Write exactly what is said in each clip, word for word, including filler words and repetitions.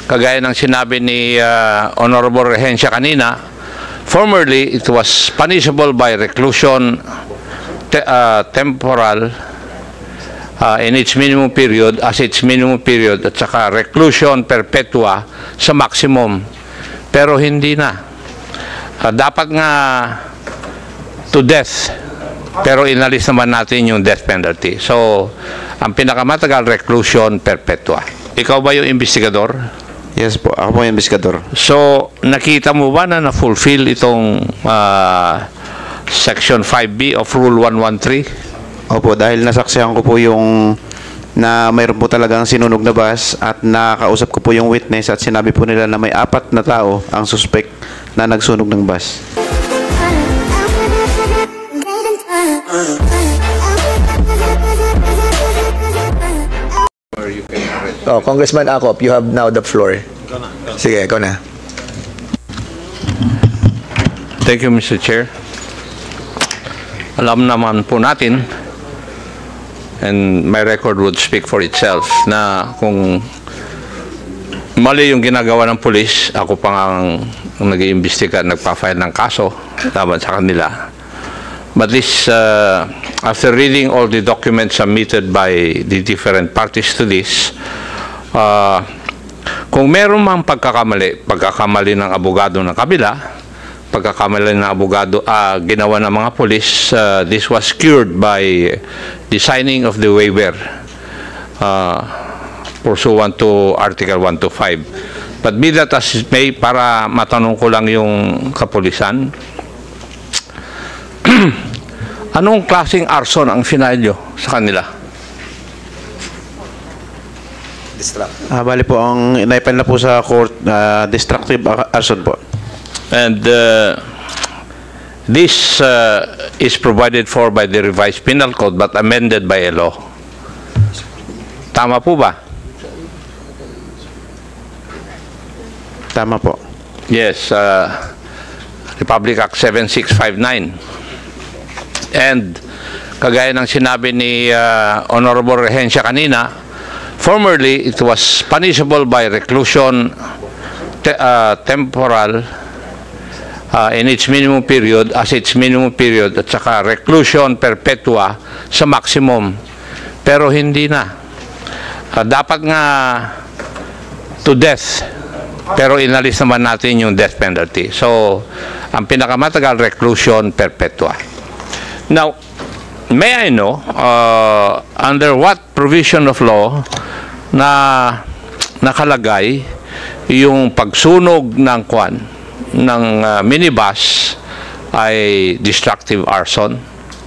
kagaya ng sinabi ni uh, Honorable Rehencia kanina, formerly it was punishable by reclusion te uh, temporal uh, in its minimum period, as its minimum period, at saka reclusion perpetua sa maximum. Pero hindi na. Uh, dapat nga to death, pero inalis naman natin yung death penalty. So, ang pinakamatagal, reclusion perpetua. Ikaw ba yung investigador? Yes po, ako po yung investigador. So, nakita mo ba na na-fulfill itong uh, Section five B of Rule one thirteen? Opo, dahil nasaksihan ko po yung na mayroon po talagang sinunog na bus at nakausap ko po yung witness at sinabi po nila na may apat na tao ang suspect na nagsunog ng bus. Oh, Congressman Acop, you have now the floor. Sige, ikaw na. Thank you, Mister Chair. Alam naman po natin, and my record would speak for itself, na kung mali yung ginagawa ng pulis, ako pa ang nag-iimbestiga, nagpa-file ng kaso laban sa kanila. But this, uh, after reading all the documents submitted by the different parties to this, uh, kung meron mang pagkakamali, pagkakamali ng abogado ng kabila, pagkakamali ng abogado, uh, ginawa ng mga pulis, uh, this was cured by the signing of the waiver uh, pursuant to Article one twenty-five. But be that as it may, para matanong ko lang yung kapulisan, anong klaseng arson ang final nyo sa kanila? Ah, bali po, ang inaipal na po sa court, uh, destructive arson po. And uh, this uh, is provided for by the revised penal code but amended by a law. Tama po ba? Tama po. Yes, uh, Republic Act seven six five nine. And kagaya ng sinabi ni uh, Honorable Rehencia kanina, formerly it was punishable by reclusion te uh, temporal uh, in its minimum period, as its minimum period, at saka reclusion perpetua sa maximum. Pero hindi na. Uh, dapat nga to death, pero inalis naman natin yung death penalty. So, ang pinakamatagal, reclusion perpetua. Now, may I know, uh, under what provision of law na nakalagay yung pagsunog ng kwan, ng uh, minibus ay destructive arson?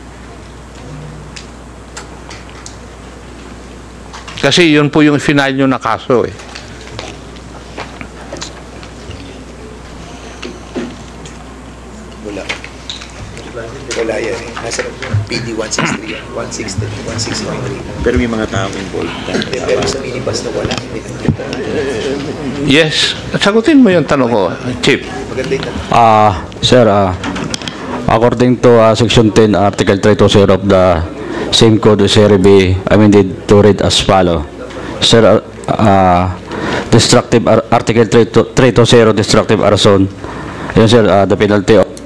Kasi yun po yung final nyo na kaso eh. Wala. Wala yan eh. Nasa P D one sixty-three, one sixty, one sixty-three. Pero may mga tao involved. Pero sa minibus na wala. Yes. Sagutin mo yung tanong ko, Chief. Maganda yung tanong. Ah, uh, sir, uh, according to uh, Section ten, Article three twenty of the same code, Series B, amended to read as follow. Sir, uh, uh, destructive, ar Article three twenty, destructive arson. Yan, sir, uh, the penalty of...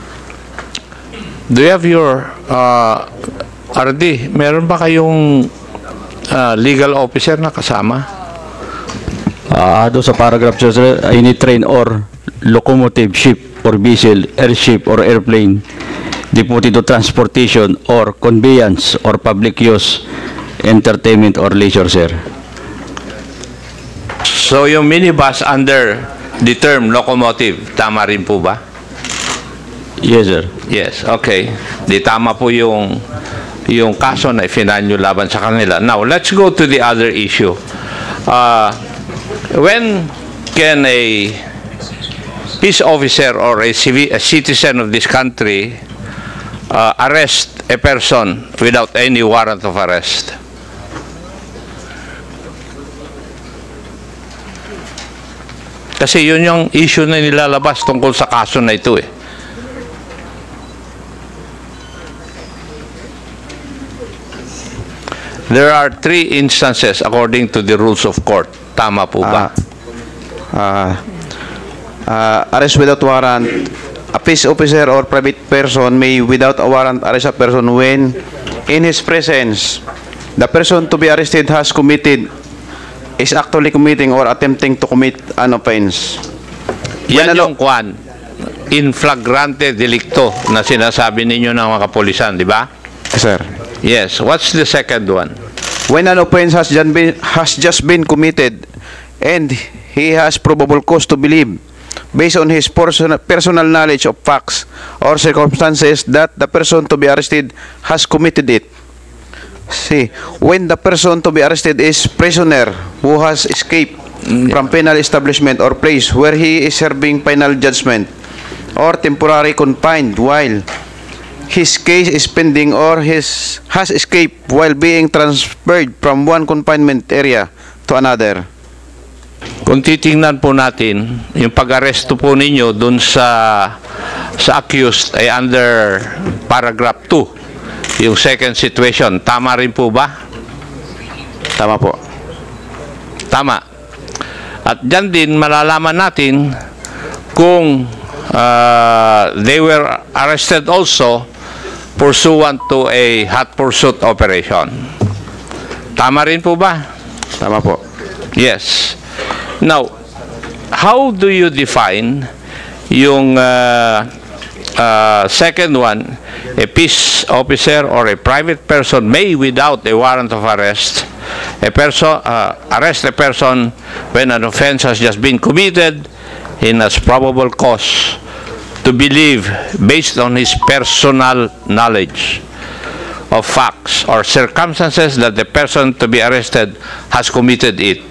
Do you have your uh, R D? Meron ba kayong uh, legal officer na kasama? Uh, doon sa paragraph, sir, any train or locomotive, ship or vessel, airship or airplane devoted to transportation or conveyance or public use, entertainment or leisure, sir. So yung minibus under the term locomotive, tama rin po ba? Yes, sir. Yes, okay. Di tama po yung yung kaso na ifinal nyo laban sa kanila. Now, let's go to the other issue. Uh, when can a peace officer or a, a citizen of this country uh, arrest a person without any warrant of arrest? Kasi yun yung issue na nilalabas tungkol sa kaso na ito eh. There are three instances according to the rules of court. Tama po ba? Uh, uh, arrest without warrant. A peace officer or private person may without a warrant arrest a person when in his presence the person to be arrested has committed is actually committing or attempting to commit an offense. Yan When ano- yung kwan, in flagrante delicto na sinasabi ninyo ng mga kapulisan, di ba? Sir. Yes. What's the second one? When an offense has just been, has just been committed and he has probable cause to believe based on his person, personal knowledge of facts or circumstances that the person to be arrested has committed it. See, when the person to be arrested is prisoner who has escaped from penal establishment or place where he is serving final judgment or temporarily confined while his case is pending or his has escaped while being transferred from one confinement area to another. Kung titingnan po natin, yung pag-aresto po ninyo dun sa sa accused ay under paragraph two, yung second situation. Tama rin po ba? Tama po. Tama. At dyan din malalaman natin kung uh, they were arrested also pursuant to a hot pursuit operation. Tama rin po ba? Tama po. Yes. Now, how do you define yung uh, uh, second one, a peace officer or a private person may without a warrant of arrest a person uh, arrest a person when an offense has just been committed in as probable cause to believe based on his personal knowledge of facts or circumstances that the person to be arrested has committed it.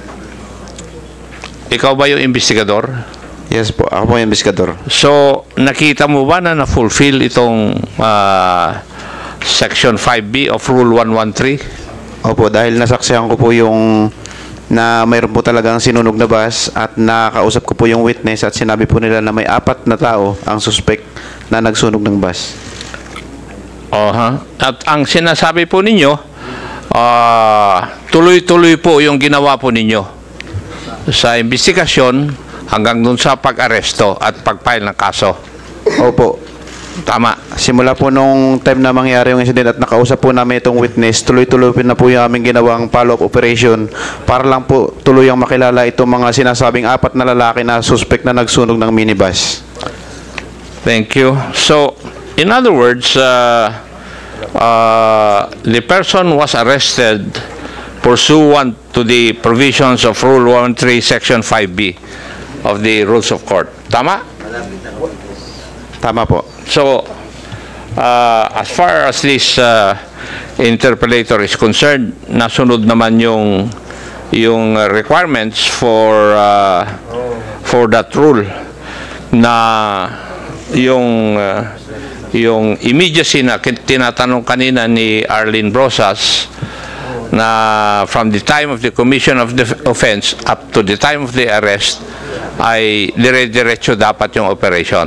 Ikaw ba yung investigador? Yes po, ako po yung investigador. So, nakita mo ba na na-fulfill itong uh, Section five B of Rule one thirteen? Opo, dahil nasaksihan ko po yung na mayroon po talagang sinunog na bus at nakausap ko po yung witness at sinabi po nila na may apat na tao ang suspect na nagsunog ng bus. Uh-huh. At ang sinasabi po ninyo, uh, tuloy-tuloy po yung ginawa po ninyo sa investigasyon hanggang dun sa pag-aresto at pag-file ng kaso. Opo. Tama. Simula po nung time na mangyari yung incident at nakausap po namin itong witness, tuloy-tuloy na po yung aming ginawang follow-up operation para lang po tuluyang makilala itong mga sinasabing apat na lalaki na suspect na nagsunog ng minibus. Thank you. So, in other words, uh, uh, the person was arrested pursuant to the provisions of Rule one thirteen, Section five B of the Rules of Court. Tama? Tama po. So, uh, as far as this uh, interpolator is concerned, nasunod naman yung yung requirements for uh, for that rule na yung uh, yung immediacy na tinatanong kanina ni Arlene Brosas na from the time of the commission of the offense up to the time of the arrest ay dire-diretso dapat yung operation.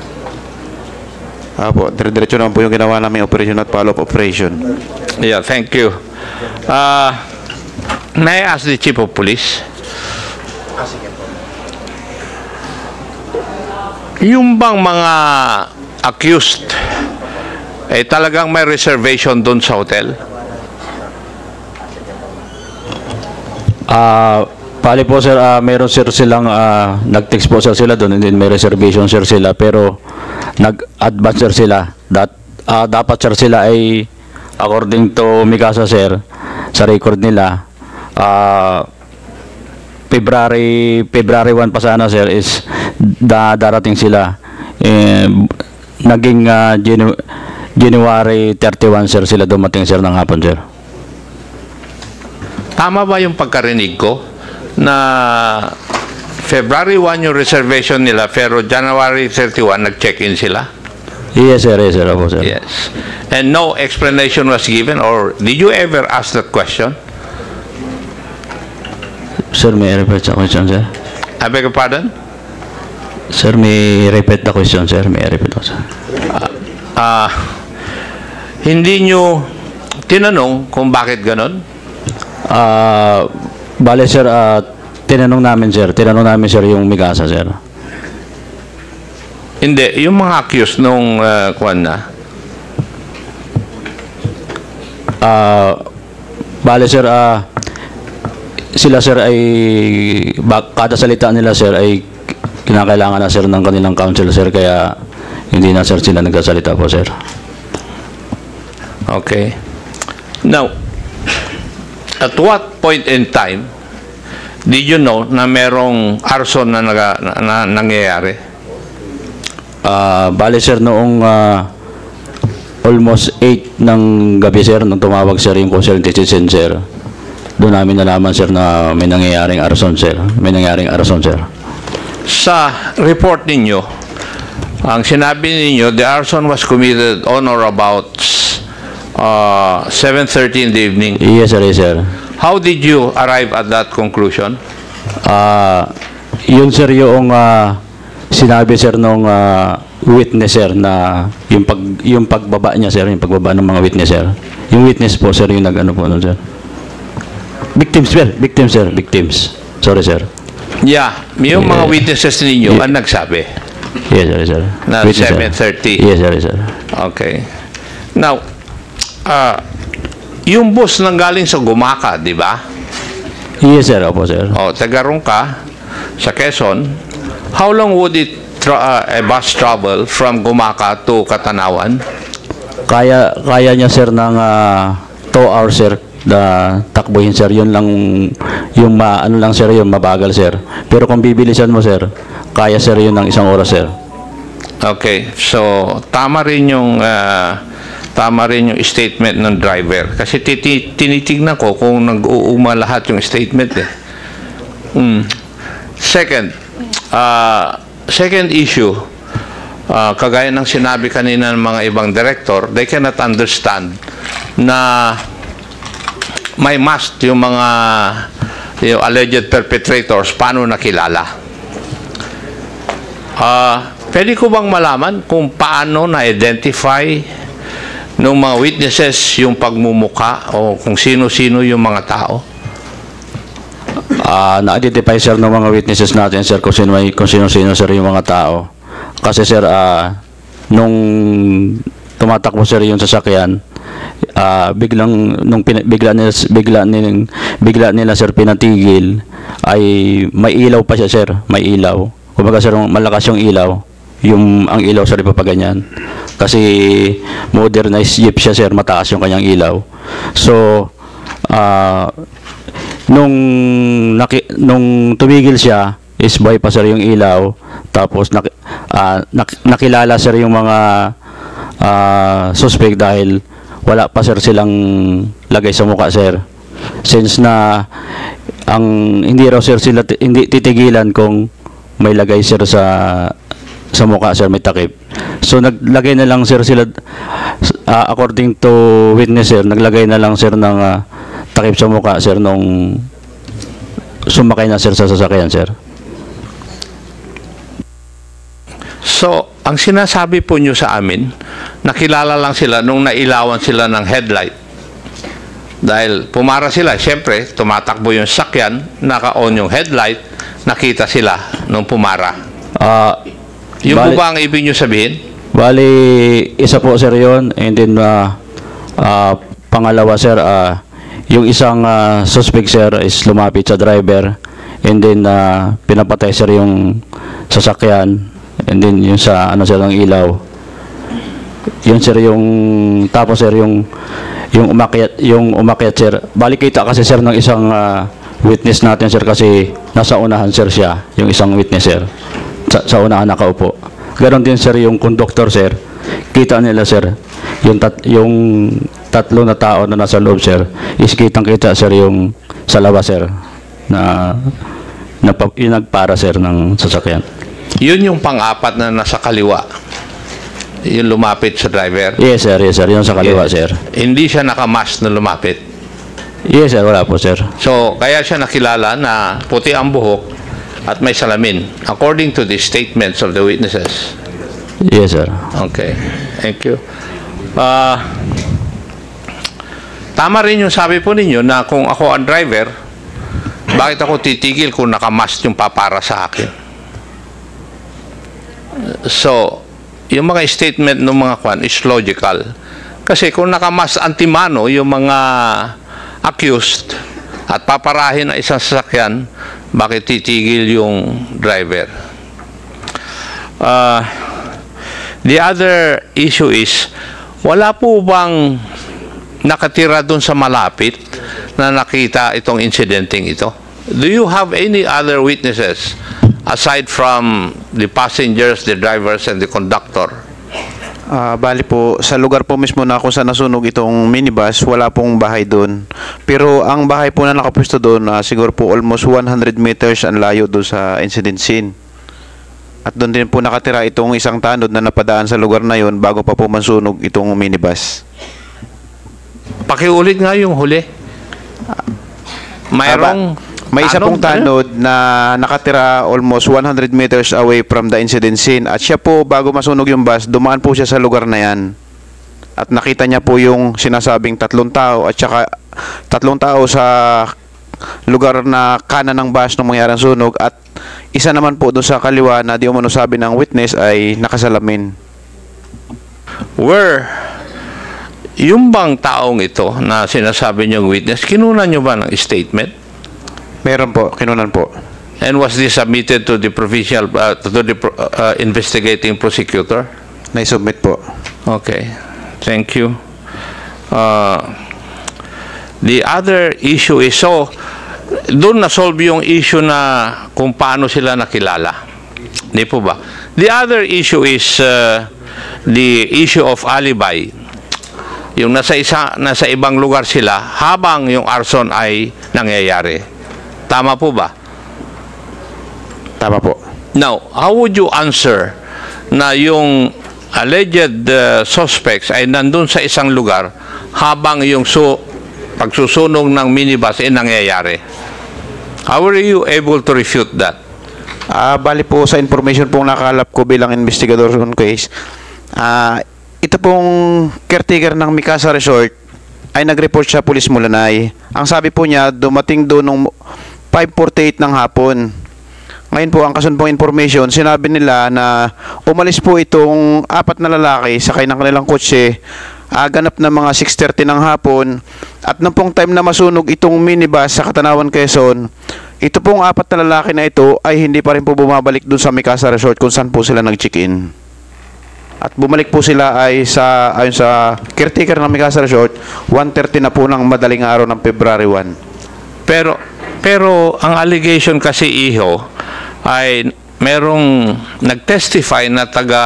Apo, dire-diretso naman po yung ginawa namin operation at follow-up operation. Yeah, thank you. Uh, may I ask the Chief of Police? Yung bang mga accused eh talagang may reservation doon sa hotel? Ah, pali po sir, ah, meron sir silang ah, nag-text po sir sila doon and then may reservation sir sila pero nag-advance sir sila. That ah, dapat sir sila ay according to Mikasa sir sa record nila ah February February one pa sana sir is da, darating sila. Eh, naging ah, Janu- January thirty-one sir sila dumating sir ng hapon sir. Tama ba yung pagkarinig ko na February one yung reservation nila pero January thirty-one nag-check-in sila? Yes sir, yes sir, opo sir. Yes. And no explanation was given or did you ever ask that question? Sir, may repeat sa question sir? I beg your pardon? Sir, may repeat the question sir, may repeat ako sir. Ah, hindi nyo tinanong kung bakit ganon? Ah, bale sir, ah, tinanong namin, sir. Tinanong namin, sir, yung Migasa, sir. Hindi, yung mga accused nung uh, kuwan na. Ah, bale, sir, ah, sila, sir, ay, bak, kada salita nila, sir, ay kinakailangan na, sir, ng kanilang counsel, sir, kaya hindi na, sir, sila nagsasalita po, sir. Okay. Now, at what point in time did you know na merong arson na, naga, na, na nangyayari? Ah, bale, sir, noong ah, almost eight ng gabi, sir, nung tumawag, sir, yung consultant citizen, sir, doon namin nalaman, sir, na may nangyayaring arson, sir. May nangyayaring arson, sir. Sa report ninyo, ang sinabi ninyo, the arson was committed on or about uh, seven thirty in the evening. Yes, sir, yes, sir. How did you arrive at that conclusion? Ah, yun, sir, yung ah, sinabi, sir, nung ah, witness, sir, na yung pag yung pagbaba niya, sir, yung pagbaba ng mga witness, sir. Yung witness po, sir, yung nag-ano po, no, sir. Victims, sir. Victims, sir. Victims. Sorry, sir. Yeah, yung mga Yeah. witnesses ninyo Yeah. ang nagsabi Yes, sir, yes, sir. na Witness, sir. seven thirty. Yes, sir, yes, sir. Okay. Now, uh, yung bus nang galing sa Gumaka, di ba? Yes, sir. Opo, sir. O, tagarong ka sa Quezon. How long would it tra- uh, a bus travel from Gumaka to Katanawan? Kaya, kaya niya, sir, ng ah, two hours, sir, na takbuhin, sir. Yun lang, yung ma, ano lang, sir, yung mabagal, sir. Pero kung bibilisan mo, sir, kaya, sir, yun ng isang oras, sir. Okay. So, tama rin yung uh, tama rin yung statement ng driver. Kasi titi- tinitignan ko kung nag-uuma lahat yung statement eh. Mm. Second, uh, second issue, uh, kagaya ng sinabi kanina ng mga ibang director, they cannot understand na may must yung mga yung alleged perpetrators paano nakilala. Uh, pwede ko bang malaman kung paano na-identify ng mga witnesses yung pagmumuka o kung sino-sino yung mga tao? Ah, na-identify, sir, ng mga witnesses natin, sir, kung sino may kung sino-sino, sir, yung mga tao. Kasi, sir, ah, nung tumatakbo, sir, yung sasakyan, ah, biglang nung pina, bigla nila bigla nila bigla nila, sir, pinatigil, ay may ilaw pa siya, sir, may ilaw. Kumbaga, sir, malakas yung ilaw. Yung ang ilaw, sir, ipapaganyan. Kasi modernized jeep siya, sir, mataas yung kanyang ilaw. So, ah, nung naki, nung tumigil siya, is buhay pa, sir, yung ilaw. Tapos nak, ah, nak, nakilala, sir, yung mga ah, suspect dahil wala pa, sir, silang lagay sa mukha, sir. Since na ang hindi raw, sir, sila ti- hindi titigilan kung may lagay, sir, sa sa mukha, sir, may takip. So naglagay na lang, sir, sila ah, according to witness, sir, naglagay na lang, sir, ng ah, takip sa mukha, sir, nung sumakay na, sir, sa sasakyan, sir. So, ang sinasabi po nyo sa amin, nakilala lang sila nung nailawan sila ng headlight. Dahil pumara sila, siyempre, tumatakbo yung sakyan, naka-on yung headlight, nakita sila nung pumara. Ah, Yung bali- po ba ang ibig nyo sabihin? Bali, isa po, sir, yun. And then, ah, ah, pangalawa, sir, ah, yung isang ah, suspect, sir, is lumapit sa driver. And then, ah, pinapatay, sir, yung sasakyan. And then, yung sa, ano, sir, ng ilaw. Yun, sir, yung, tapos, sir, yung, yung umakyat, yung umakyat, sir. Bali, kita kasi, sir, ng isang ah, witness natin, sir, kasi nasa unahan, sir, siya. Yung isang witness, sir. Sa, sa unahan nakaupo. Ganon din, sir, yung conductor, sir. Kita nila, sir, yung tat, yung tatlo na tao na nasa loob, sir, is kitang-kita, sir, yung sa labas, sir, na, na pa- yung nagpara, sir, ng sasakyan. Yun yung pang-apat na nasa kaliwa. Yung lumapit sa driver. Yes, sir, yes, sir, yung sa kaliwa, sir. Hindi siya nakamask na lumapit. Yes, sir, wala po, sir. So, kaya siya nakilala na puti ang buhok at may salamin, according to the statements of the witnesses. Yes, sir. Okay. Thank you. Ah, tama rin yung sabi po ninyo na kung ako ang driver, Bakit ako titigil kung nakamas yung papara sa akin? So, yung mga statement ng mga kwan is logical. Kasi kung nakamas antimano yung mga accused at paparahin ang isang sasakyan, bakit titigil yung driver? Uh, the other issue is, wala po bang nakatira doon sa malapit na nakita itong incidenting ito? Do you have any other witnesses aside from the passengers, the drivers, and the conductor? Ah, bali po, sa lugar po mismo na kung saan nasunog itong minibus, wala pong bahay doon. Pero ang bahay po na nakapwesto doon, ah, siguro po almost one hundred meters ang layo doon sa incident scene. At doon din po nakatira itong isang tanod na napadaan sa lugar na yon bago pa po mansunog itong minibus. Pakiulit nga yung huli. Mayroong May isa pong tanod na nakatira almost one hundred meters away from the incident scene at siya po bago masunog yung bus, dumaan po siya sa lugar na yan. At nakita niya po yung sinasabing tatlong tao at saka tatlong tao sa lugar na kanan ng bus nung mangyari ang sunog at isa naman po doon sa kaliwa na di umano sabi ng witness ay nakasalamin. Where yung bang taong ito na sinasabi niyong witness, kinunan niyo ba ng statement? Meron po, kinunan po. And was this submitted to the provincial, uh, to the uh, investigating prosecutor? Naisubmit po. Okay, thank you. Uh, the other issue is, so, doon na-solve yung issue na kung paano sila nakilala. Di po ba? The other issue is uh, the issue of alibi. Yung nasa, isa, nasa ibang lugar sila habang yung arson ay nangyayari. Tama po ba? Tama po. Now, how would you answer na yung alleged uh, suspects ay nandun sa isang lugar habang yung su pagsusunog ng minibus ay nangyayari? How were you able to refute that? Ah, bali po sa information pong nakalap ko bilang investigador on case, ah, ito pong caretaker ng Mikasa Resort ay nag-report sa Police Mulanay. Ang sabi po niya, dumating doon nung five forty-eight ng hapon. Ngayon po, ang kasunod pong information, sinabi nila na umalis po itong apat na lalaki sakay ng kanilang kotse, ah, ganap na mga six thirty ng hapon, at nung pong time na masunog itong minibus sa Katanawan, Quezon, ito pong apat na lalaki na ito ay hindi pa rin po bumabalik dun sa Mikasa Resort kung saan po sila nag-check-in. At bumalik po sila ay sa, ayon sa caretaker ng Mikasa Resort, one thirty na po ng madaling araw ng February first. Pero, pero ang allegation kasi, Iho, ay merong nag-testify na taga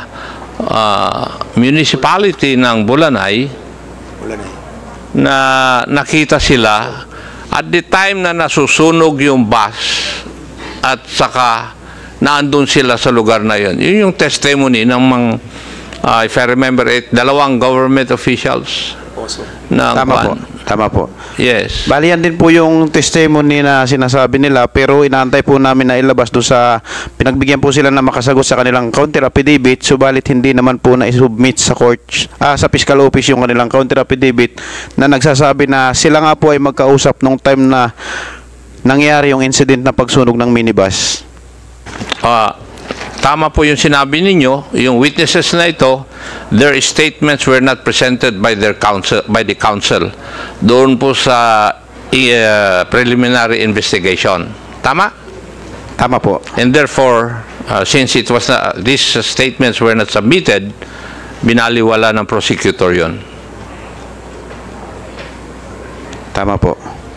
uh, municipality ng Bulanay Wala na eh. na nakita sila at the time na nasusunog yung bus at saka naandun sila sa lugar na yun. Yun yung testimony ng mga, uh, if I remember it, dalawang government officials. Also. Na Tama po. Tama po. Yes. Bali yan din po yung testimony na sinasabi nila, pero inaantay po namin na ilabas doon sa pinagbigyan po sila na makasagot sa kanilang counter affidavit, subalit hindi naman po na isubmit sa court, ah, sa fiscal office yung kanilang counter affidavit na nagsasabi na sila nga po ay magkausap nung time na nangyari yung incident na pagsunog ng minibus. Ah, tama po yung sinabi ninyo, yung witnesses na ito, their statements were not presented by their counsel, by the counsel doon po sa uh, preliminary investigation. Tama? Tama po. And therefore, uh, since it was not, these statements were not submitted, binaliwala ng prosecutor yon. Tama po.